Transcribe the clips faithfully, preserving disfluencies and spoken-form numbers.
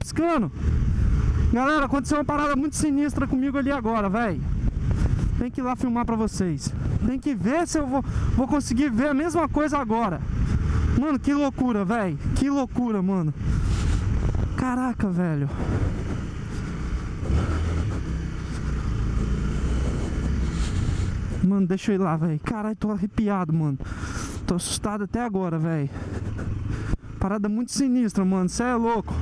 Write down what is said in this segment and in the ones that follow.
piscando. Galera, aconteceu uma parada muito sinistra comigo ali agora, velho. Tem que ir lá filmar pra vocês. Tem que ver se eu vou, vou conseguir ver a mesma coisa agora. Mano, que loucura, velho. Que loucura, mano. Caraca, velho. Mano, deixa eu ir lá, velho. Caralho, tô arrepiado, mano. Tô assustado até agora, velho. Parada muito sinistra, mano. Cê é louco.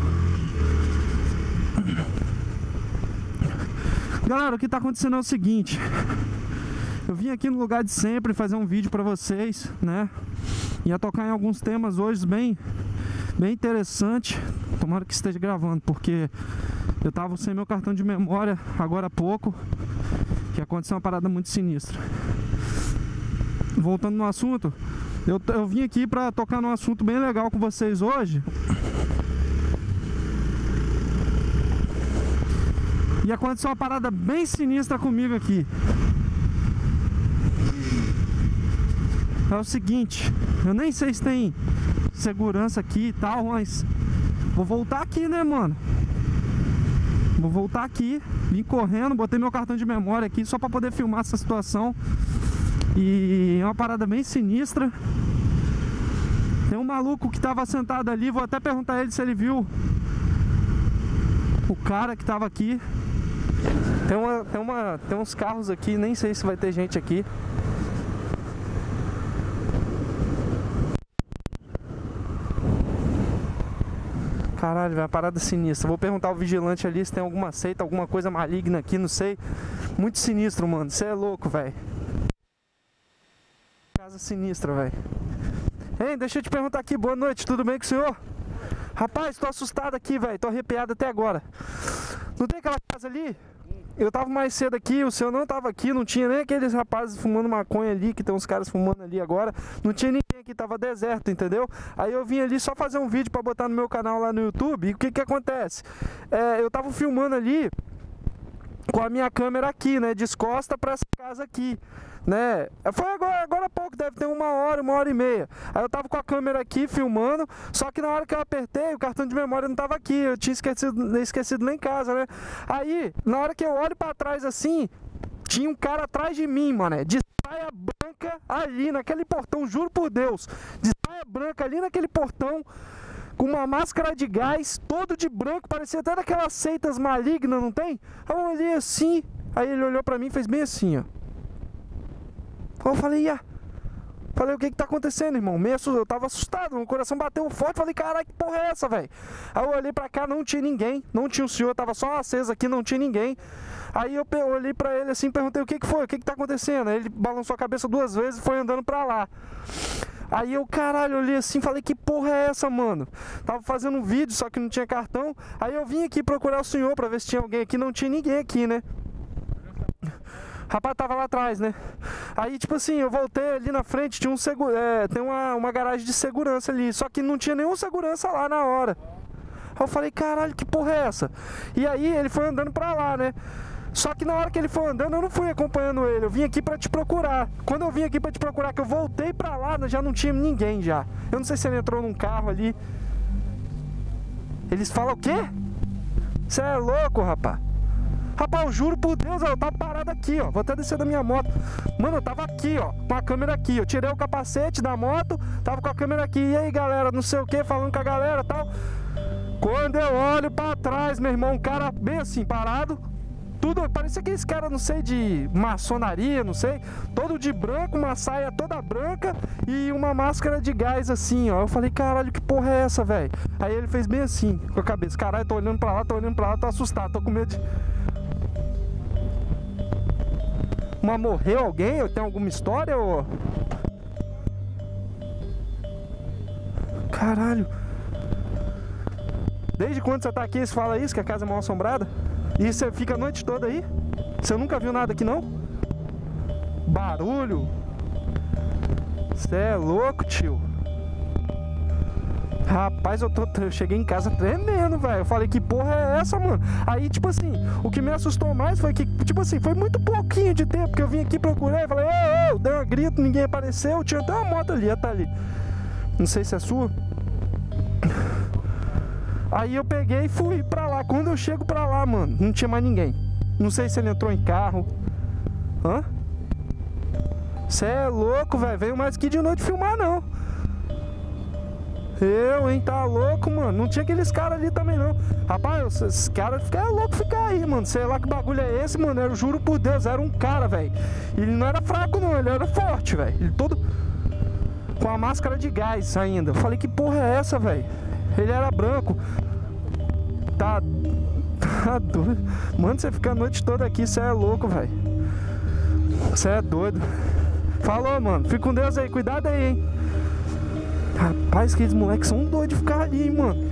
Galera, o que tá acontecendo é o seguinte. Eu vim aqui no lugar de sempre fazer um vídeo pra vocês, né? Ia tocar em alguns temas hoje bem, bem interessante. Tomara que esteja gravando, porque eu tava sem meu cartão de memória agora há pouco, que aconteceu uma parada muito sinistra. Voltando no assunto, eu, eu vim aqui pra tocar num assunto bem legal com vocês hoje. E aconteceu uma parada bem sinistra comigo aqui. É o seguinte, eu nem sei se tem segurança aqui e tal, mas vou voltar aqui, né, mano? Vou voltar aqui, vim correndo, botei meu cartão de memória aqui só pra poder filmar essa situação. E é uma parada bem sinistra. Tem um maluco que tava sentado ali, vou até perguntar a ele se ele viu o cara que tava aqui. Tem, uma, tem, uma, tem uns carros aqui, nem sei se vai ter gente aqui. Caralho, velho, uma parada sinistra. Vou perguntar ao vigilante ali se tem alguma seita, alguma coisa maligna aqui, não sei. Muito sinistro, mano. Você é louco, velho. Casa sinistra, velho. Hein, deixa eu te perguntar aqui, boa noite, tudo bem com o senhor? Rapaz, tô assustado aqui, velho. Tô arrepiado até agora. Não tem aquela casa ali? Eu tava mais cedo aqui, o senhor não tava aqui, não tinha nem aqueles rapazes fumando maconha ali, que tem uns caras fumando ali agora. Não tinha ninguém aqui, tava deserto, entendeu? Aí eu vim ali só fazer um vídeo pra botar no meu canal lá no YouTube. E o que que acontece? É, eu tava filmando ali com a minha câmera aqui, né, descosta pra essa casa aqui, né? Foi agora, agora há pouco, deve ter uma hora, uma hora e meia. Aí eu tava com a câmera aqui filmando, só que na hora que eu apertei, o cartão de memória não tava aqui, eu tinha esquecido, esquecido lá em casa, né? Aí, na hora que eu olho pra trás assim, tinha um cara atrás de mim, mano, de saia branca ali naquele portão, juro por Deus, de saia branca ali naquele portão, com uma máscara de gás, todo de branco, parecia até daquelas seitas malignas, não tem? Aí eu olhei assim, aí ele olhou pra mim e fez bem assim, ó. Aí eu falei, ah, falei, o que que tá acontecendo, irmão? Meio assustado, eu tava assustado, meu coração bateu forte, falei, caralho, que porra é essa, velho? Aí eu olhei pra cá, não tinha ninguém, não tinha o senhor, tava só acesa aqui, não tinha ninguém. Aí eu olhei pra ele assim, perguntei, o que que foi, o que que tá acontecendo? Aí ele balançou a cabeça duas vezes e foi andando pra lá. Aí eu, caralho, olhei assim, falei, que porra é essa, mano? Tava fazendo um vídeo, só que não tinha cartão. Aí eu vim aqui procurar o senhor pra ver se tinha alguém aqui, não tinha ninguém aqui, né? Rapaz, tava lá atrás, né? Aí, tipo assim, eu voltei ali na frente, tinha um seguro, é, tem uma, uma garagem de segurança ali, só que não tinha nenhum segurança lá na hora. Aí eu falei, caralho, que porra é essa? E aí ele foi andando pra lá, né? Só que na hora que ele foi andando, eu não fui acompanhando ele, eu vim aqui pra te procurar. Quando eu vim aqui pra te procurar, que eu voltei pra lá, já não tinha ninguém já. Eu não sei se ele entrou num carro ali. Eles falam o quê? Você é louco, rapaz. Rapaz, eu juro por Deus, eu tava parado aqui, ó. Vou até descer da minha moto. Mano, eu tava aqui, ó, com a câmera aqui. Eu tirei o capacete da moto, tava com a câmera aqui. E aí, galera, não sei o que, falando com a galera e tal. Quando eu olho pra trás, meu irmão, um cara bem assim, parado. Tudo, parecia aqueles caras, não sei, de maçonaria, não sei. Todo de branco, uma saia toda branca e uma máscara de gás assim, ó. Eu falei, caralho, que porra é essa, velho? Aí ele fez bem assim, com a cabeça. Caralho, tô olhando pra lá, tô olhando pra lá, tô assustado, tô com medo de... Mas morreu alguém? Tem alguma história, ou... Caralho. Desde quando você tá aqui, você fala isso, que a casa é mal assombrada? E você fica a noite toda aí? Você nunca viu nada aqui, não? Barulho? Você é louco, tio. Rapaz, eu, tô, eu cheguei em casa tremendo, velho. Eu falei, que porra é essa, mano? Aí, tipo assim, o que me assustou mais foi que, tipo assim, foi muito pouquinho de tempo que eu vim aqui procurar e falei, ô, ô, dei um grito, ninguém apareceu. Tinha até uma moto ali, tá ali. Não sei se é sua. Aí eu peguei e fui pra lá. Quando eu chego pra lá, mano, não tinha mais ninguém. Não sei se ele entrou em carro. Hã? Cê é louco, velho. Veio mais aqui de noite filmar, não. Eu, hein, tá louco, mano. Não tinha aqueles caras ali também, não. Rapaz, esses caras ficaram loucos ficar aí, mano. Sei lá que bagulho é esse, mano. Eu juro por Deus, era um cara, velho. Ele não era fraco, não. Ele era forte, velho. Ele todo com a máscara de gás ainda. Eu falei, que porra é essa, velho? Ele era branco. Tá... Tá doido. Mano, você fica a noite toda aqui, você é louco, velho. Você é doido. Falou, mano. Fica com Deus aí. Cuidado aí, hein. Rapaz, aqueles moleques são doidos de ficar ali, hein, mano.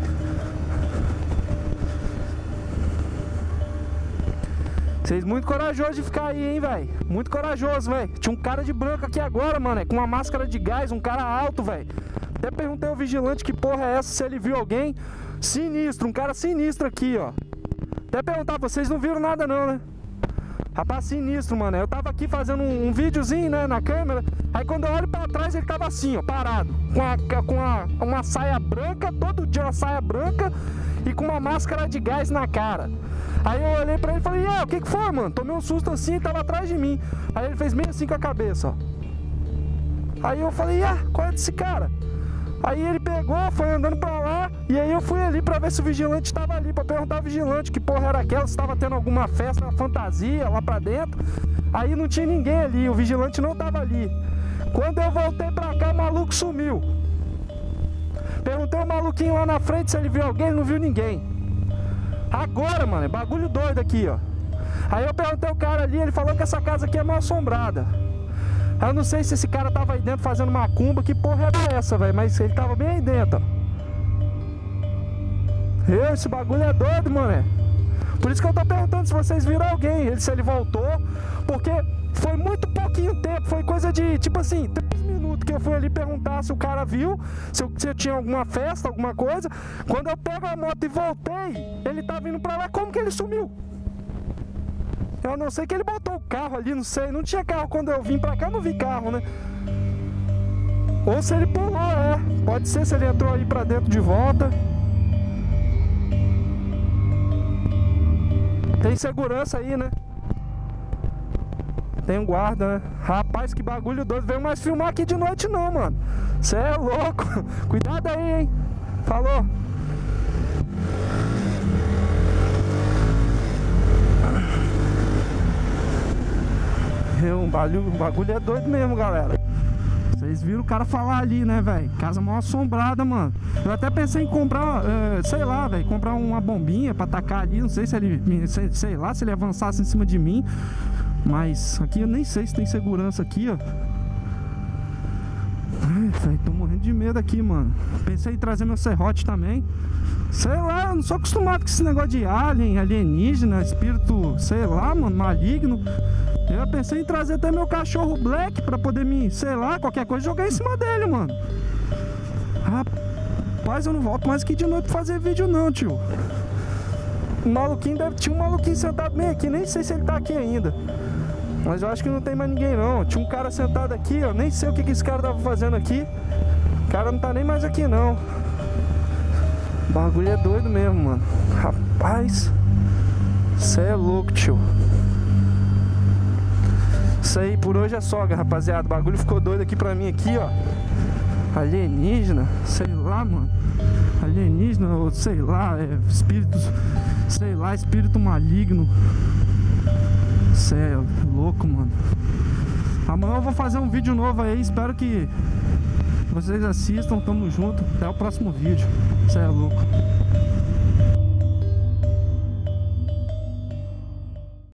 Vocês muito corajosos de ficar aí, hein, velho. Muito corajoso, velho. Tinha um cara de branco aqui agora, mano, é, com uma máscara de gás, um cara alto, velho. Até perguntei ao vigilante que porra é essa, se ele viu alguém. Sinistro, um cara sinistro aqui, ó. Até perguntar, vocês não viram nada não, né? Rapaz, sinistro, mano. Eu tava aqui fazendo um, um videozinho, né, na câmera. Aí quando eu olho pra trás, ele tava assim, ó, parado. Com, a, com a, uma saia branca, todo dia uma saia branca e com uma máscara de gás na cara. Aí eu olhei pra ele e falei, e aí, o que que foi, mano? Tomei um susto assim e tava atrás de mim. Aí ele fez meio assim com a cabeça, ó. Aí eu falei, ah, qual é desse cara? Aí ele pegou, foi andando pra lá. E aí eu fui ali pra ver se o vigilante tava ali, pra perguntar ao vigilante que porra era aquela, se tava tendo alguma festa, uma fantasia lá pra dentro. Aí não tinha ninguém ali, o vigilante não tava ali. Quando eu voltei pra cá, o maluco sumiu. Perguntei ao maluquinho lá na frente se ele viu alguém, ele não viu ninguém. Agora, mano, é bagulho doido aqui, ó. Aí eu perguntei ao cara ali, ele falou que essa casa aqui é mal assombrada. Eu não sei se esse cara tava aí dentro fazendo macumba, que porra é essa, velho, mas ele tava bem aí dentro, ó. Eu, esse bagulho é doido, mano. Por isso que eu tô perguntando se vocês viram alguém, ele, se ele voltou, porque foi muito pouquinho tempo, foi coisa de, tipo assim, três minutos que eu fui ali perguntar se o cara viu, se eu, se eu tinha alguma festa, alguma coisa. Quando eu pego a moto e voltei, ele tá vindo pra lá, como que ele sumiu? Eu não sei que ele botou o carro ali, não sei, não tinha carro quando eu vim pra cá, eu não vi carro, né? Ou se ele pulou, é, pode ser se ele entrou aí pra dentro de volta. Tem segurança aí, né? Tem um guarda, né? Rapaz, que bagulho doido. Veio mais filmar aqui de noite não, mano. Cê é louco. Cuidado aí, hein? Falou. Um bagulho, um bagulho é doido mesmo, galera. Vocês viram o cara falar ali, né, velho? Casa mal assombrada, mano. Eu até pensei em comprar, uh, sei lá, velho, comprar uma bombinha pra tacar ali. Não sei se ele, sei, sei lá, se ele avançasse em cima de mim. Mas aqui eu nem sei se tem segurança aqui, ó. Ai, velho, tô morrendo de medo aqui, mano. Pensei em trazer meu serrote também. Sei lá, eu não sou acostumado com esse negócio de alien, alienígena, espírito, sei lá, mano, maligno. Eu pensei em trazer até meu cachorro Black pra poder me, sei lá, qualquer coisa, jogar em cima dele, mano. Rapaz, eu não volto mais aqui de noite pra fazer vídeo não, tio. O maluquinho deve... Tinha um maluquinho sentado bem aqui, nem sei se ele tá aqui ainda. Mas eu acho que não tem mais ninguém não. Tinha um cara sentado aqui, ó, nem sei o que, que esse cara tava fazendo aqui. O cara não tá nem mais aqui não. O bagulho é doido mesmo, mano. Rapaz, cê é louco, tio. Isso aí, por hoje é só, rapaziada. O bagulho ficou doido aqui pra mim aqui, ó. Alienígena, sei lá, mano. Alienígena, ou sei lá, é, espíritos, sei lá, espírito maligno. Cê é louco, mano. Amanhã eu vou fazer um vídeo novo aí. Espero que vocês assistam. Tamo junto. Até o próximo vídeo. Cê é louco.